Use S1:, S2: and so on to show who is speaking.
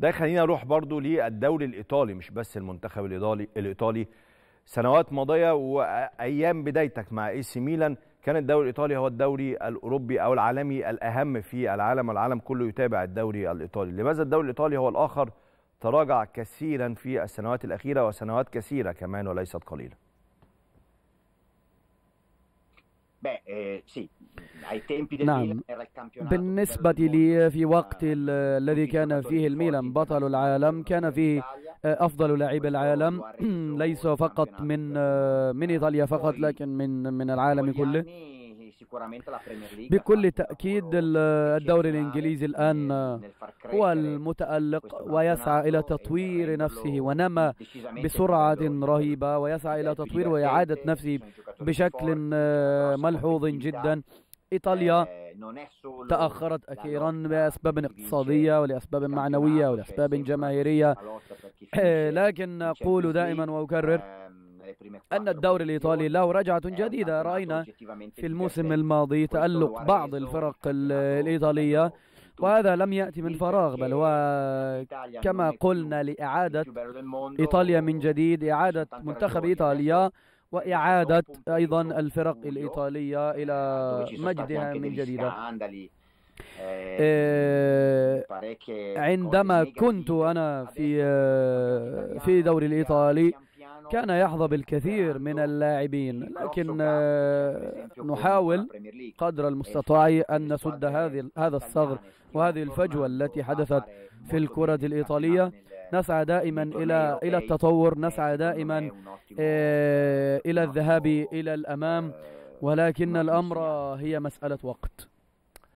S1: ده يخلينا نروح برضو للدوري الإيطالي، مش بس المنتخب الإيطالي. سنوات ماضية وأيام بدايتك مع اي سي ميلان كان الدوري الإيطالي هو الدوري الأوروبي أو العالمي الأهم في العالم، والعالم كله يتابع الدوري الإيطالي. لماذا الدوري الإيطالي هو الآخر تراجع كثيرا في السنوات الأخيرة، وسنوات كثيرة كمان وليست قليلة؟
S2: نعم، بالنسبة لي في وقت الذي كان فيه الميلان بطل العالم، كان فيه أفضل لاعبي العالم ليس فقط من إيطاليا فقط، لكن من العالم كله. بكل تأكيد الدوري الإنجليزي الآن هو المتألق ويسعى إلى تطوير نفسه، ونما بسرعة رهيبة ويسعى إلى تطوير وإعادة نفسه بشكل ملحوظ جدا. إيطاليا تأخرت أخيرا لأسباب اقتصادية ولأسباب معنوية ولأسباب جماهيرية، لكن أقول دائما وأكرر أن الدوري الإيطالي له رجعة جديدة. رأينا في الموسم الماضي تألق بعض الفرق الإيطالية، وهذا لم يأتي من فراغ، بل هو كما قلنا لإعادة إيطاليا من جديد، إعادة منتخب إيطاليا، وإعادة أيضا الفرق الإيطالية إلى مجدها من جديد. عندما كنت أنا في دوري الإيطالي كان يحظى بالكثير من اللاعبين، لكن نحاول قدر المستطاع أن نسد هذا الثغر وهذه الفجوة التي حدثت في الكرة الإيطالية. نسعى دائما إلى التطور، نسعى دائما إلى الذهاب إلى الأمام، ولكن الأمر هي مسألة وقت.